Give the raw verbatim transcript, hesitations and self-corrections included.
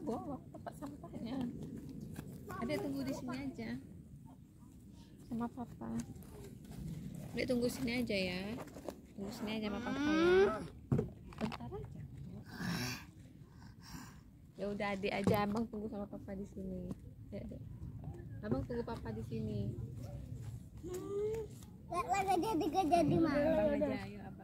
bawa tempat sampahnya. Adek tunggu di sini aja sama papa. Adek tunggu sini aja ya. Tunggu sini aja sama papa ya. Bentar aja. Ya udah adik aja, abang tunggu sama papa di sini. Ya, adek. Abang tunggu papa di sini. Gak lagi jadi gak jadi mah. Abang aja, ayo abang.